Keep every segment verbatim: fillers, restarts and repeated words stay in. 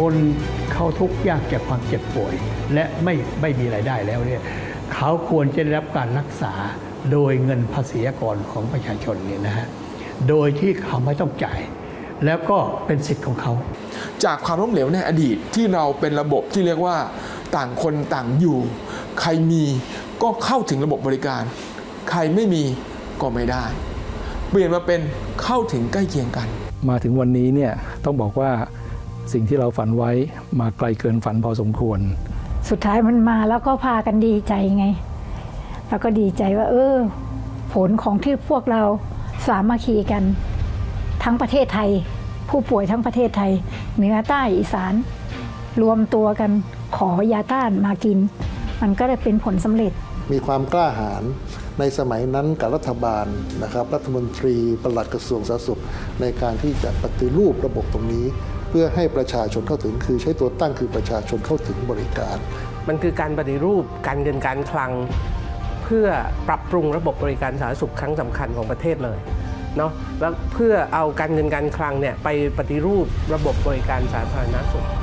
คนเขาทุกข์ยากจากความเจ็บป่วยและไม่ไม่มีรายได้แล้วเนี่ยเขาควรจะได้รับการรักษาโดยเงินภาษีอากรของประชาชนเนี่ยนะฮะโดยที่เขาไม่ต้องจ่ายแล้วก็เป็นสิทธิ์ของเขาจากความล้มเหลวในอดีตที่เราเป็นระบบที่เรียกว่าต่างคนต่างอยู่ใครมีก็เข้าถึงระบบบริการใครไม่มีก็ไม่ได้เปลี่ยนมาเป็นเข้าถึงใกล้เคียงกันมาถึงวันนี้เนี่ยต้องบอกว่าสิ่งที่เราฝันไว้มาไกลเกินฝันพอสมควรสุดท้ายมันมาแล้วก็พากันดีใจไงแล้วก็ดีใจว่าเออผลของที่พวกเราสามัคคีกันทั้งประเทศไทยผู้ป่วยทั้งประเทศไทยเหนือใต้อีสานรวมตัวกันขอยาต้านมากินมันก็ได้เป็นผลสำเร็จมีความกล้าหาญในสมัยนั้นกับรัฐบาลนะครับรัฐมนตรีปลัดกระทรวงสาธารณสุขในการที่จะปฏิรูประบบตรงนี้เพื่อให้ประชาชนเข้าถึงคือใช้ตัวตั้งคือประชาชนเข้าถึงบริการมันคือการปฏิรูปการเงินการคลังเพื่อปรับปรุงระบบบริการสาธารณสุขครั้งสำคัญของประเทศเลยเนาะแล้วเพื่อเอาการเงินการคลังเนี่ยไปปฏิรูประบบบริการสาธารณสุข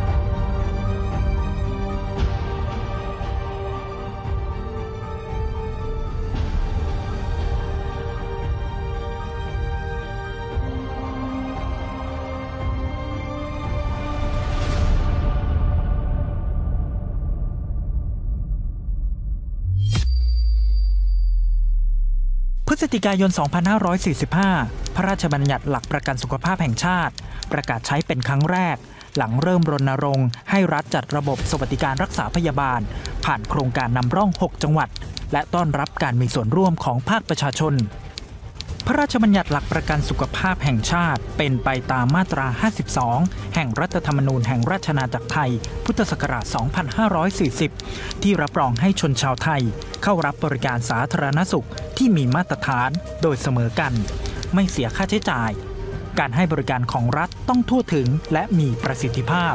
พฤศจิกายน สองพันห้าร้อยสี่สิบห้า พระราชบัญญัติหลักประกันสุขภาพแห่งชาติประกาศใช้เป็นครั้งแรกหลังเริ่มรณรงค์ให้รัฐจัดระบบสวัสดิการรักษาพยาบาลผ่านโครงการนำร่องหกจังหวัดและต้อนรับการมีส่วนร่วมของภาคประชาชนพระราชบัญญัติหลักประกันสุขภาพแห่งชาติเป็นไปตามมาตรา ห้าสิบสอง แห่งรัฐธรรมนูญแห่งราชอาณาจักรไทย พุทธศักราช สองพันห้าร้อยสี่สิบ ที่รับรองให้ชนชาวไทยเข้ารับบริการสาธารณสุขที่มีมาตรฐานโดยเสมอกันไม่เสียค่าใช้จ่ายการให้บริการของรัฐต้องทั่วถึงและมีประสิทธิภาพ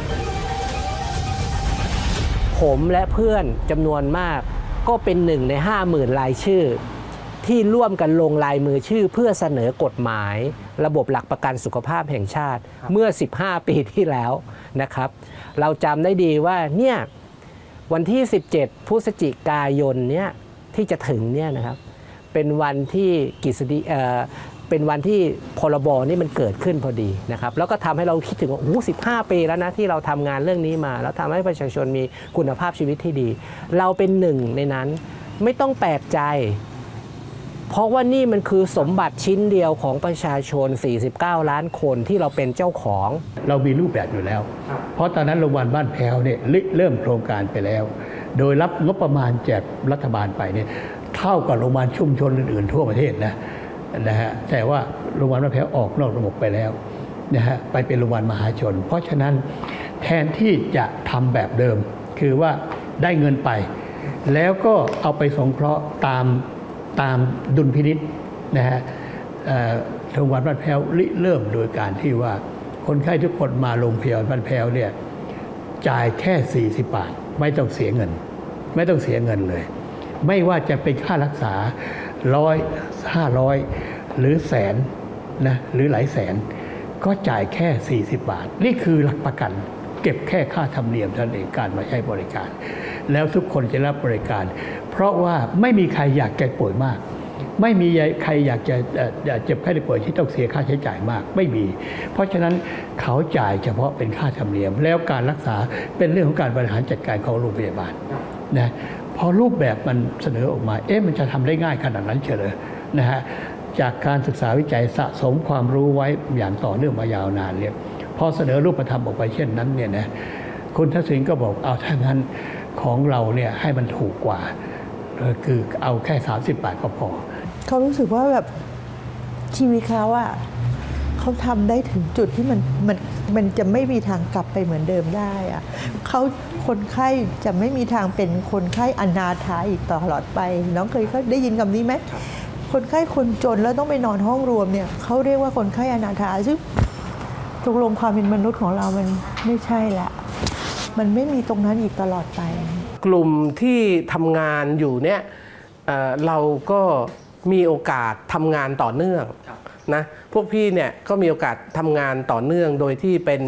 ผมและเพื่อนจำนวนมากก็เป็นหนึ่งในห้าหมื่นรายชื่อที่ร่วมกันลงลายมือชื่อเพื่อเสนอกฎหมายระบบหลักประกันสุขภาพแห่งชาติเมื่อสิบห้าปีที่แล้วนะครับเราจำได้ดีว่าเนี่ยวันที่สิบเจ็ดพฤศจิกายนเนี่ยที่จะถึงเนี่ยนะครับเป็นวันที่กฤษฎีเอ่อเป็นวันที่พรบนี่มันเกิดขึ้นพอดีนะครับแล้วก็ทำให้เราคิดถึงว่าโอ้โหสิบห้าปีแล้วนะที่เราทำงานเรื่องนี้มาแล้วทำให้ประชาชนมีคุณภาพชีวิตที่ดีเราเป็นหนึ่งในนั้นไม่ต้องแปลกใจเพราะว่านี่มันคือสมบัติชิ้นเดียวของประชาชนสี่สิบเก้าล้านคนที่เราเป็นเจ้าของเรามีรูปแบบอยู่แล้วเพราะตอนนั้นโรงพยาบาลบ้านแพ้วเนี่ยเริ่มโครงการไปแล้วโดยรับงบประมาณจากรัฐบาลไปเนี่ยเท่ากับโรงพยาบาลชุมชนอื่นๆทั่วประเทศนะนะฮะแต่ว่าโรงพยาบาลบ้านแพ้วออกนอกระบบไปแล้วนะฮะไปเป็นโรงพยาบาลมหาชนเพราะฉะนั้นแทนที่จะทำแบบเดิมคือว่าได้เงินไปแล้วก็เอาไปสงเคราะห์ตามตามดุลพินิจนะฮะโรงพยาบาลบ้านแพ้วเริ่มโดยการที่ว่าคนไข้ทุกคนมาโรงพยาบาลบ้านแพ้วเนี่ยจ่ายแค่สี่สิบบาทไม่ต้องเสียเงินไม่ต้องเสียเงินเลยไม่ว่าจะเป็นค่ารักษาร้อยห้าร้อยหรือแสนนะหรือหลายแสนก็จ่ายแค่สี่สิบบาทนี่คือหลักประกันเก็บแค่ค่าธรรมเนียมเท่านั้นเองการมาใช้บริการแล้วทุกคนจะรับบริการเพราะว่าไม่มีใครอยากแก่ป่วยมากไม่มีใครอยากจะเจ็บไข้ได้ป่วยที่ต้องเสียค่าใช้จ่ายมากไม่มีเพราะฉะนั้นเขาจ่ายเฉพาะเป็นค่าธรรมเนียมแล้วการรักษาเป็นเรื่องของการบริหารจัดการของโรงพยาบาลนะพอรูปแบบมันเสนอออกมาเอ๊ะมันจะทำได้ง่ายขนาดนั้นเฉลยนะฮะจากการศึกษาวิจัยสะสมความรู้ไว้อย่างต่อเนื่องมายาวนานเนี่ยพอเสนอรูปธรรมออกไปเช่นนั้นเนี่ยนะคุณทักษิณก็บอกเอาถ้างั้นของเราเนี่ยให้มันถูกกว่าคือเอาแค่สามสิบบาทก็พอเขารู้สึกว่าแบบชีวิตเขาอะเขาทำได้ถึงจุดที่มันมันมันจะไม่มีทางกลับไปเหมือนเดิมได้อะเขาคนไข้จะไม่มีทางเป็นคนไข้อนาถาอีกตลอดไปน้องเคยได้ยินคำนี้ไหมคนไข้คนจนแล้วต้องไปนอนห้องรวมเนี่ยเขาเรียกว่าคนไข้อนาถาซึ่งตกลงความเป็นมนุษย์ของเรามันไม่ใช่ละมันไม่มีตรงนั้นอีกตลอดไปกลุ่มที่ทำงานอยู่เนี่ย เ, เราก็มีโอกาสทำงานต่อเนื่องนะพวกพี่เนี่ยก็มีโอกาสทำงานต่อเนื่องโดยที่เป็น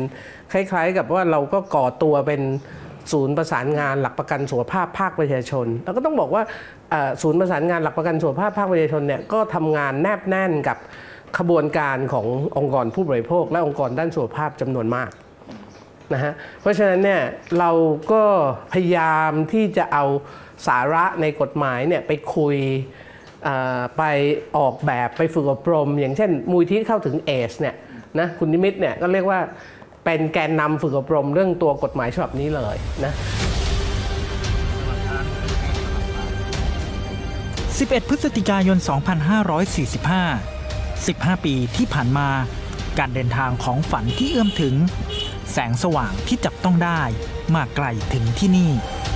คล้ายๆกับว่าเราก็ก่อตัวเป็นศูนย์ประสานงานหลักประกันสุขภาพภาคประชาชนแล้วก็ต้องบอกว่าศูนย์ประสานงานหลักประกันสุขภาพภาคประชาชนเนี่ยก็ทำงานแนบแน่นกับขบวนการขององค์กรผู้บริโภคและองค์กรด้านสุขภาพจำนวนมากนะฮะเพราะฉะนั้นเนี่ยเราก็พยายามที่จะเอาสาระในกฎหมายเนี่ยไปคุยไปออกแบบไปฝึกอบรมอย่างเช่นมูลที่เข้าถึงเอสเนี่ยนะคุณนิมิตเนี่ยก็เรียกว่าเป็นแกนนำฝึกอบรมเรื่องตัวกฎหมายฉบับนี้เลยนะสิบเอ็ด พฤศจิกายน สองพันห้าร้อยสี่สิบห้า สิบห้า ปีที่ผ่านมาการเดินทางของฝันที่เอื้อมถึงแสงสว่างที่จับต้องได้มาไกลถึงที่นี่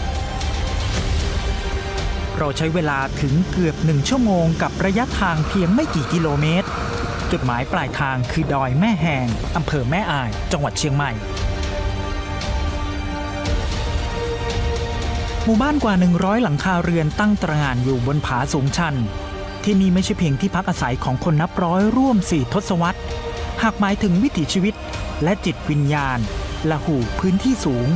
เราใช้เวลาถึงเกือบหนึ่งชั่วโมงกับระยะทางเพียงไม่กี่กิโลเมตรจุดหมายปลายทางคือดอยแม่แหงอำเภอแม่อายจังหวัดเชียงใหม่หมู่บ้านกว่าหนึ่งร้อยหลังคาเรือนตั้งตระหง่านอยู่บนผาสูงชันที่นี่ไม่ใช่เพียงที่พักอาศัยของคนนับร้อยร่วมสี่ทศวรรษหากหมายถึงวิถีชีวิตและจิตวิญญาณละหูพื้นที่สูง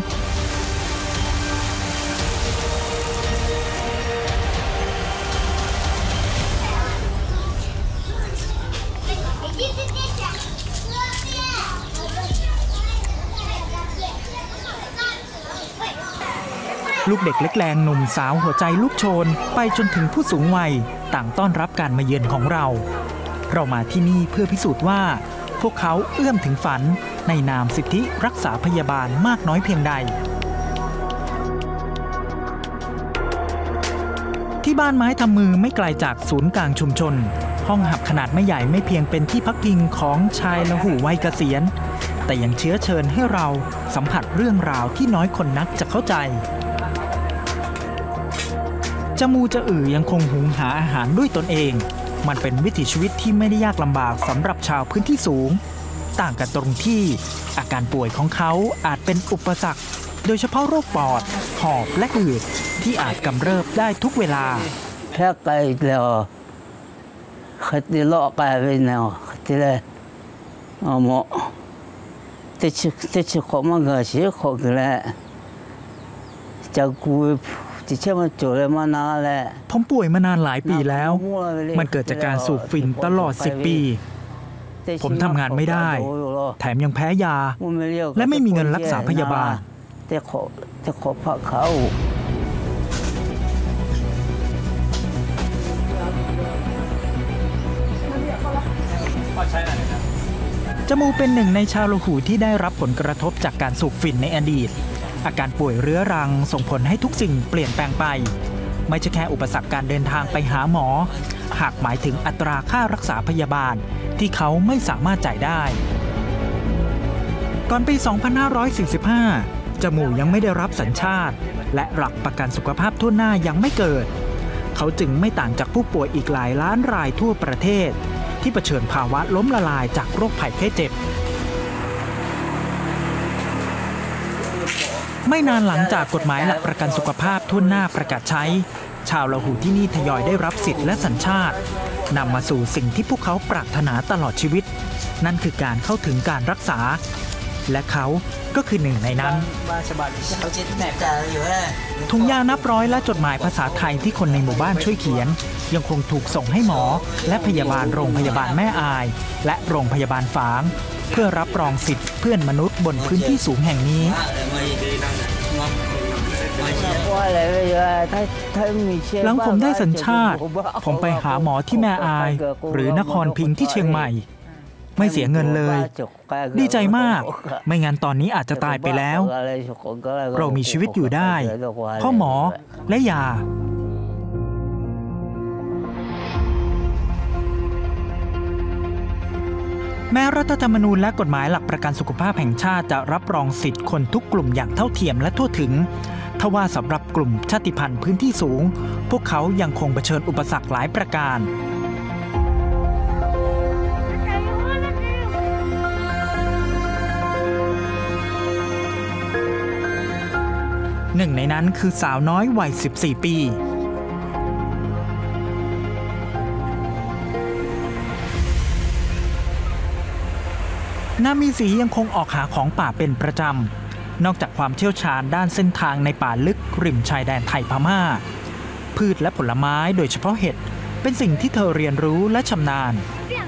ลูกเด็กเล็กแรงหนุ่มสาวหัวใจลูกโชนไปจนถึงผู้สูงวัยต่างต้อนรับการมาเยือนของเราเรามาที่นี่เพื่อพิสูจน์ว่าพวกเขาเอื้อมถึงฝันในนามสิทธิรักษาพยาบาลมากน้อยเพียงใดที่บ้านไม้ทำมือไม่ไกลจากศูนย์กลางชุมชนห้องหับขนาดไม่ใหญ่ไม่เพียงเป็นที่พักพิงของชายละหูวัยเกษียณแต่ยังเชื้อเชิญให้เราสัมผัสเรื่องราวที่น้อยคนนักจะเข้าใจจมูจะอือยังคงหุงหาอาหารด้วยตนเองมันเป็นวิถีชีวิตที่ไม่ได้ยากลำบากสำหรับชาวพื้นที่สูงต่างกันตรงที่อาการป่วยของเขาอาจเป็นอุปสรรคโดยเฉพาะโรคปอดหอบและหืดที่อาจกำเริบได้ทุกเวลาแค่ไกลแล้วขัดที่เลาะไกลไปแล้วขัดที่เลยอ๋อหมอแต่ชิแต่ชิขอมาเกิดชิขอกันแล้วจะกูผมป่วยมานานหลายปีแล้วมันเกิดจากการสูบฝิ่นตลอดสิบปีผมทำงานไม่ได้แถมยังแพ้ยาและไม่มีเงินรักษาพยาบาลแต่ขอแต่ขอพักเขาจมูเป็นหนึ่งในชาวละหูที่ได้รับผลกระทบจากการสูบฝิ่นในอดีตอาการป่วยเรื้อรังส่งผลให้ทุกสิ่งเปลี่ยนแปลงไปไม่ใช่แค่อุปสรรคการเดินทางไปหาหมอหากหมายถึงอัตราค่ารักษาพยาบาลที่เขาไม่สามารถจ่ายได้ก่อนปี สองพันห้าร้อยสี่สิบห้า จมูยังไม่ได้รับสัญชาติและหลักประกันสุขภาพทั่วหน้ายังไม่เกิดเขาจึงไม่ต่างจากผู้ป่วยอีกหลายล้านรายทั่วประเทศที่เผชิญภาวะล้มละลายจากโรคภัยไข้เจ็บไม่นานหลังจากกฎหมายหลักประกันสุขภาพทั่วหน้าประกาศใช้ชาวละหูที่นี่ทยอยได้รับสิทธิ์และสัญชาตินำมาสู่สิ่งที่พวกเขาปรารถนาตลอดชีวิตนั่นคือการเข้าถึงการรักษาและเขาก็คือหนึ่งในนั้นถุงยานับร้อยและจดหมายภาษาไทยที่คนในหมู่บ้านช่วยเขียนยังคงถูกส่งให้หมอและพยาบาลโรงพยาบาลแม่อายและโรงพยาบาลฝางเพื่อรับรองสิทธิเพื่อนมนุษย์บนพื้นที่สูงแห่งนี้หลังผมได้สัญชาติผมไปหาหมอที่แม่อายหรือนครพิงค์ที่เชียงใหม่ไม่เสียเงินเลยดีใจมากไม่งั้นตอนนี้อาจจะตายไปแล้วเรามีชีวิตอยู่ได้เพราะหมอและยาแม้รัฐธรรมนูญและกฎหมายหลักประกันสุขภาพแห่งชาติจะรับรองสิทธิคนทุกกลุ่มอย่างเท่าเทียมและทั่วถึงทว่าสำหรับกลุ่มชาติพันธุ์พื้นที่สูงพวกเขายังคงเผชิญอุปสรรคหลายประการหนึ่งในนั้นคือสาวน้อยวัยสิบสี่ปีนามีศรียังคงออกหาของป่าเป็นประจำนอกจากความเชี่ยวชาญด้านเส้นทางในป่าลึกริมชายแดนไทยพม่าพืชและผลไม้โดยเฉพาะเห็ดเป็นสิ่งที่เธอเรียนรู้และชำนาญ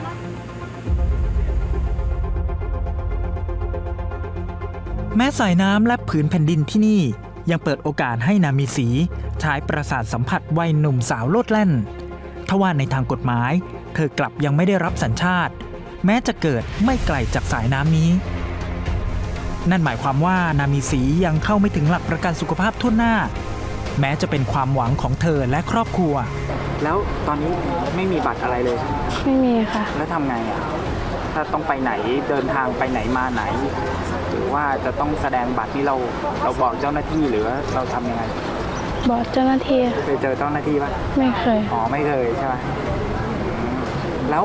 แม้สายน้ำและผืนแผ่นดินที่นี่ยังเปิดโอกาสให้นามีศรีใช้ประสาทสัมผัสวัยหนุ่มสาวโลดแล่นทว่าในทางกฎหมายเธอกลับยังไม่ได้รับสัญชาติแม้จะเกิดไม่ไกลจากสายน้ำนี้นั่นหมายความว่านามีศรียังเข้าไม่ถึงหลักประกันสุขภาพทั่วหน้าแม้จะเป็นความหวังของเธอและครอบครัวแล้วตอนนี้ไม่มีบัตรอะไรเลยไม่มีค่ะแล้วทำไงอ่ะถ้าต้องไปไหนเดินทางไปไหนมาไหนหรือว่าจะต้องแสดงบัตรที่เราเราบอกเจ้าหน้าที่หรือว่าเราทำยังไงบอกเจ้าหน้าที่เคยเจอเจ้าหน้าที่ป่ะไม่เคยอ๋อไม่เคยใช่ไหมแล้ว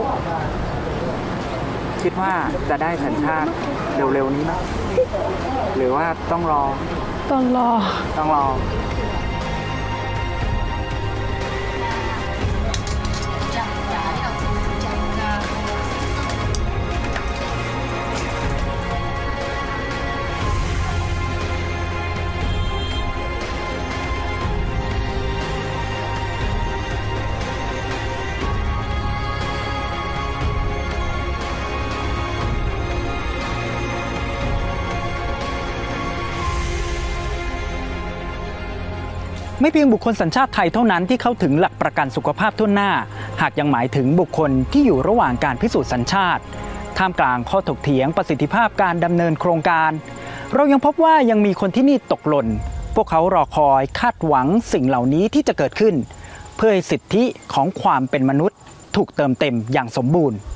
คิดว่าจะได้สัญชาติเร็วๆนี้ไหมหรือว่าต้องรอต้องรอต้องรอไม่เพียงบุคคลสัญชาติไทยเท่านั้นที่เข้าถึงหลักประกันสุขภาพทั่วหน้าหากยังหมายถึงบุคคลที่อยู่ระหว่างการพิสูจน์สัญชาติท่ามกลางข้อถกเถียงประสิทธิภาพการดำเนินโครงการเรายังพบว่ายังมีคนที่นี่ตกหล่นพวกเขารอคอยคาดหวังสิ่งเหล่านี้ที่จะเกิดขึ้นเพื่อให้สิทธิของความเป็นมนุษย์ถูกเติมเต็มอย่างสมบูรณ์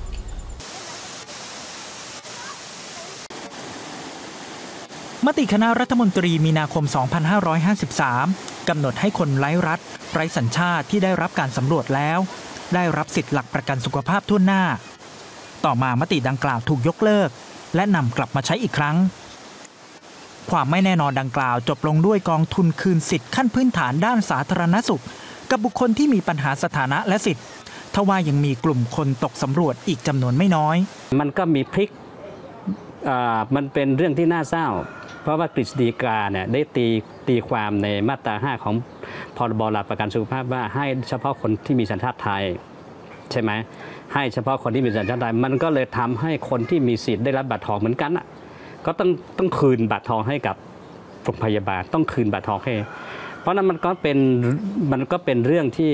มติคณะรัฐมนตรีมีนาคม สองพันห้าร้อยห้าสิบสาม กำหนดให้คนไร้รัฐไร้สัญชาติที่ได้รับการสำรวจแล้วได้รับสิทธิหลักประกันสุขภาพทั่วหน้าต่อมามติดังกล่าวถูกยกเลิกและนำกลับมาใช้อีกครั้งความไม่แน่นอนดังกล่าวจบลงด้วยกองทุนคืนสิทธิ์ขั้นพื้นฐานด้านสาธารณสุขกับบุคคลที่มีปัญหาสถานะและสิทธิ์ทว่ายังมีกลุ่มคนตกสำรวจอีกจำนวนไม่น้อยมันก็มีพลิกมันเป็นเรื่องที่น่าเศร้าเพราะว่ากฤษฎีกาเนี่ยได้ตีตีความในมาตราห้าของพรบหลักประกันสุขภาพว่าให้เฉพาะคนที่มีสัญชาติไทยใช่ไหมให้เฉพาะคนที่มีสัญชาติไทยมันก็เลยทำให้คนที่มีสิทธิ์ได้รับบัตรทองเหมือนกันอ่ะก็ต้องต้องคืนบัตรทองให้กับโรงพยาบาลต้องคืนบัตรทองให้เพราะนั้นมันก็เป็นมันก็เป็นเรื่องที่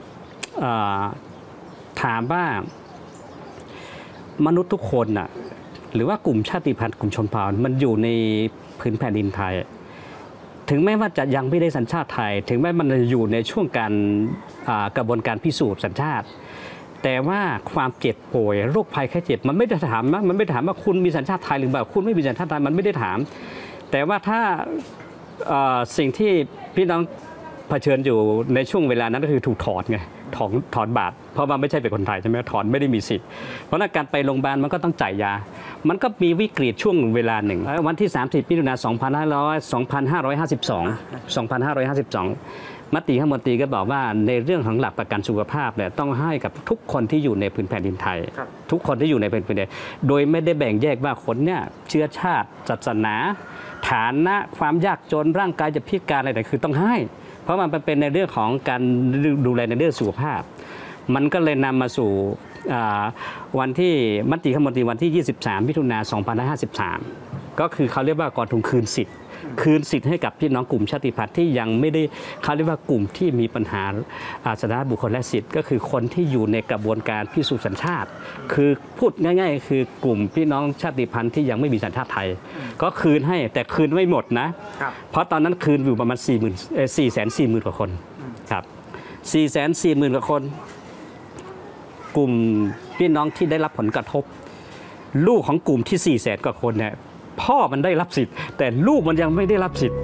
ถามว่ามนุษย์ทุกคนน่ะหรือว่ากลุ่มชาติพันธุ์กลุ่มชนเผ่ามันอยู่ในพื้นแผ่นดินไทยถึงแม้ว่าจะยังไม่ได้สัญชาติไทยถึงแม้มันอยู่ในช่วงการกระบวนการพิสูจน์สัญชาติแต่ว่าความเจ็บป่วยโรคภัยแค่เจ็บมันไม่ได้ถามนะมันไม่ถามว่าคุณมีสัญชาติไทยหรือเปล่าคุณไม่มีสัญชาติไทยมันไม่ได้ถามแต่ว่าถ้าสิ่งที่พี่น้องเผชิญอยู่ในช่วงเวลานั้นก็คือถูกถอดไงถอนถอนบาตรเพราะว่าไม่ใช่เป็นคนไทยใช่ไหมถอนไม่ได้มีสิทธิ์เพราะนั้นการไปโรงพยาบาลมันก็ต้องจ่ายยามันก็มีวิกฤตช่วงเวลาหนึ่งวันที่สามสิบมิถุนายนสองพันห้าร้อย สองพันห้าร้อยห้าสิบสอง สองพันห้าร้อยห้าสิบสองมติคณะรัฐมนตรีก็บอกว่าในเรื่องของหลักประกันสุขภาพเนี่ยต้องให้กับทุกคนที่อยู่ในพื้นแผ่นดินไทยทุกคนที่อยู่ในพื้นแผ่นดินโดยไม่ได้แบ่งแยกว่าคนเนี่ยเชื้อชาติศาสนาฐานะความยากจนร่างกายจะพิการอะไรแต่คือต้องให้เพราะมันเป็นในเรื่องของการดูแลในเรื่องสุขภาพมันก็เลยนำมาสู่วันที่มติคณะรัฐมนตรีวันที่ยี่สิบสามมิถุนายนสองพันห้าร้อยห้าสิบสามก็คือเขาเรียกว่ากองทุนคืนสิทธิ์คืนสิทธิ์ให้กับพี่น้องกลุ่มชาติพันธุ์ที่ยังไม่ได้เขาเรียกว่ากลุ่มที่มีปัญหาสถานะบุคคลและสิทธิ์ก็คือคนที่อยู่ในกระบวนการพิสูจน์สัญชาติคือพูดง่ายๆคือกลุ่มพี่น้องชาติพันธุ์ที่ยังไม่มีสัญชาติไทยก็คืนให้แต่คืนไม่หมดนะเพราะตอนนั้นคืนอยู่ประมาณสี่หมื่นสี่แสนสี่หมื่นกว่าคนครับสี่แสนสี่หมื่นกว่าคนกลุ่มพี่น้องที่ได้รับผลกระทบลูกของกลุ่มที่สี่แสนกว่าคนเนี่ยพ่อมันได้รับสิทธิ์แต่ลูกมันยังไม่ได้รับสิทธิ์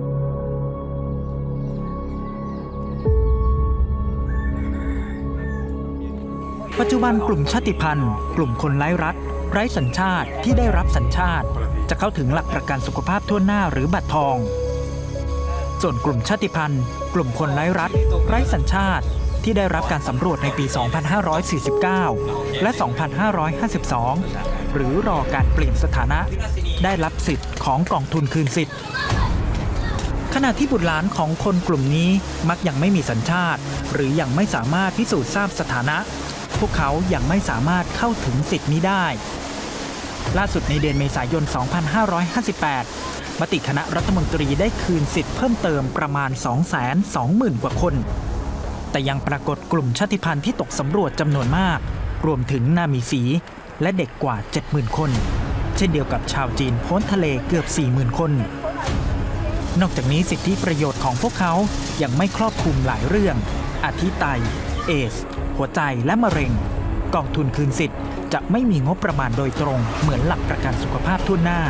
ปัจจุบันกลุ่มชาติพันธุ์กลุ่มคนไร้รัฐไร้สัญชาติที่ได้รับสัญชาติจะเข้าถึงหลักประกันสุขภาพทั่วหน้าหรือบัตรทองส่วนกลุ่มชาติพันธุ์กลุ่มคนไร้รัฐไร้สัญชาติที่ได้รับการสำรวจในปี สองพันห้าร้อยสี่สิบเก้า และ สองพันห้าร้อยห้าสิบสองหรือรอการเปลี่ยนสถานะได้รับสิทธิ์ของกองทุนคืนสิทธิ์ขณะที่บุตรหลานของคนกลุ่มนี้มักยังไม่มีสัญชาติหรือยังไม่สามารถพิสูจน์ทราบสถานะพวกเขายังไม่สามารถเข้าถึงสิทธิ์นี้ได้ล่าสุดในเดือนเมษายน สองพันห้าร้อยห้าสิบแปด มติคณะรัฐมนตรีได้คืนสิทธิ์เพิ่มเติมประมาณ สองแสนสองหมื่น กว่าคนแต่ยังปรากฏกลุ่มชาติพันธุ์ที่ตกสำรวจจำนวนมากรวมถึงนามีสีและเด็กกว่า เจ็ดหมื่น คนเช่นเดียวกับชาวจีนพ้นทะเลเกือบ สี่หมื่น คนนอกจากนี้สิทธิประโยชน์ของพวกเขายังไม่ครอบคลุมหลายเรื่องอาทิไตเอสหัวใจและมะเร็งกองทุนคืนสิทธิ์จะไม่มีงบประมาณโดยตรงเหมือนหลักประกันสุขภาพทั่วหน้า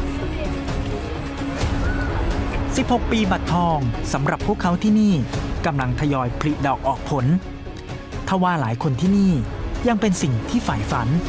สิบหก ปีบัตรทองสำหรับพวกเขาที่นี่กำลังทยอยผลิดอกออกผลทว่าหลายคนที่นี่ยังเป็นสิ่งที่ใฝ่ฝัน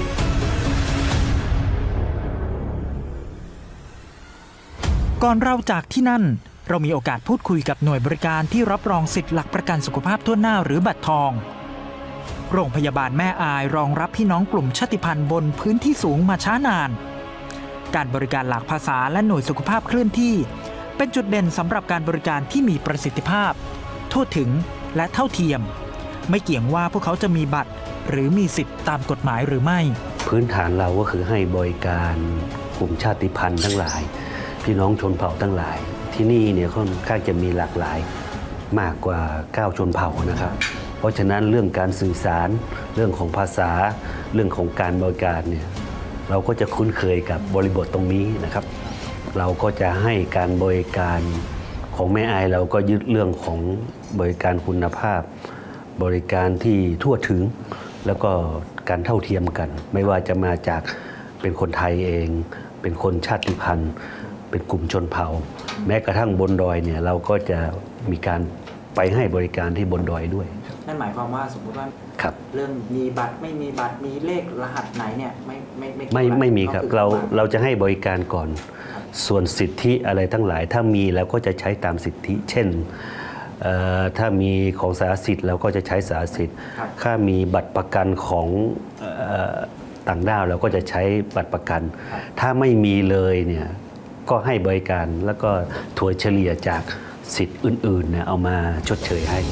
ก่อนเราจากที่นั่นเรามีโอกาสพูดคุยกับหน่วยบริการที่รับรองสิทธิหลักประกันสุขภาพทั่วหน้าหรือบัตรทองโรงพยาบาลแม่อายรองรับพี่น้องกลุ่มชาติพันธุ์บนพื้นที่สูงมาช้านานการบริการหลากภาษาและหน่วยสุขภาพเคลื่อนที่เป็นจุดเด่นสำหรับการบริการที่มีประสิทธิภาพทั่วถึงและเท่าเทียมไม่เกี่ยงว่าพวกเขาจะมีบัตรหรือมีสิทธิ์ตามกฎหมายหรือไม่พื้นฐานเราก็คือให้บริการกลุ่มชาติพันธุ์ทั้งหลายพี่น้องชนเผ่าทั้งหลายที่นี่เนี่ยค่อนข้างจะมีหลากหลายมากกว่าเก้าชนเผ่านะครับเพราะฉะนั้นเรื่องการสื่อสารเรื่องของภาษาเรื่องของการบริการเนี่ยเราก็จะคุ้นเคยกับบริบทตรงนี้นะครับเราก็จะให้การบริการของแม่อายเราก็ยึดเรื่องของบริการคุณภาพบริการที่ทั่วถึงแล้วก็การเท่าเทียมกันไม่ว่าจะมาจากเป็นคนไทยเองเป็นคนชาติพันธุ์เป็นกลุ่มชนเผ่าแม้กระทั่งบนดอยเนี่ยเราก็จะมีการไปให้บริการที่บนดอยด้วยนั่นหมายความว่าสมมติว่าเรื่องมีบัตรไม่มีบัตรมีเลขรหัสไหนเนี่ยไม่ไม่ไม่ไม่มีครับเราเราจะให้บริการก่อนส่วนสิทธิอะไรทั้งหลายถ้ามีเราก็จะใช้ตามสิทธิเช่นถ้ามีของสาธารณสิทธิ์เราก็จะใช้สาธารณสิทธิ์ถ้ามีบัตรประกันของต่างด้าวเราก็จะใช้บัตรประกันถ้าไม่มีเลยเนี่ยก็ให้บริการแล้วก็ถัวเฉลี่ยจากสิทธิ์อื่นๆเนี่ยเอามาชดเชยให้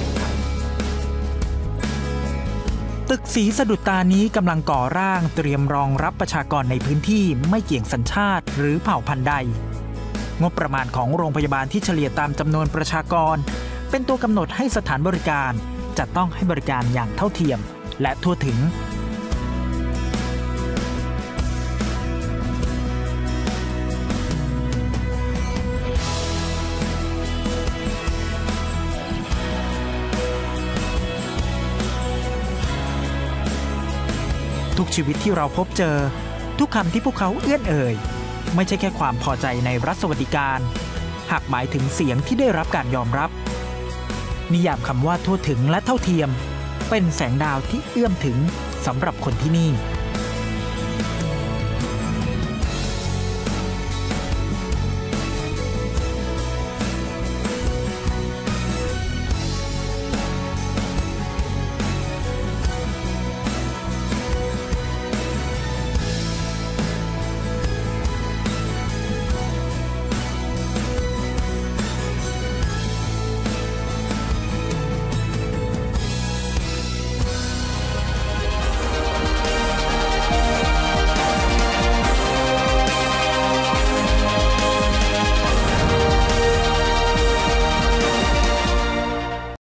ตึกสีสะดุดตานี้กำลังก่อร่างเตรียมรองรับประชากรในพื้นที่ไม่เกี่ยงสัญชาติหรือเผ่าพันธุ์ใดงบประมาณของโรงพยาบาลที่เฉลี่ยตามจำนวนประชากรเป็นตัวกำหนดให้สถานบริการจะต้องให้บริการอย่างเท่าเทียมและทั่วถึงทุกชีวิตที่เราพบเจอทุกคำที่พวกเขาเอื้อนเอ่ยไม่ใช่แค่ความพอใจในรัฐสวัสดิการหากหมายถึงเสียงที่ได้รับการยอมรับนิยามคำว่าทั่วถึงและเท่าเทียมเป็นแสงดาวที่เอื้อมถึงสำหรับคนที่นี่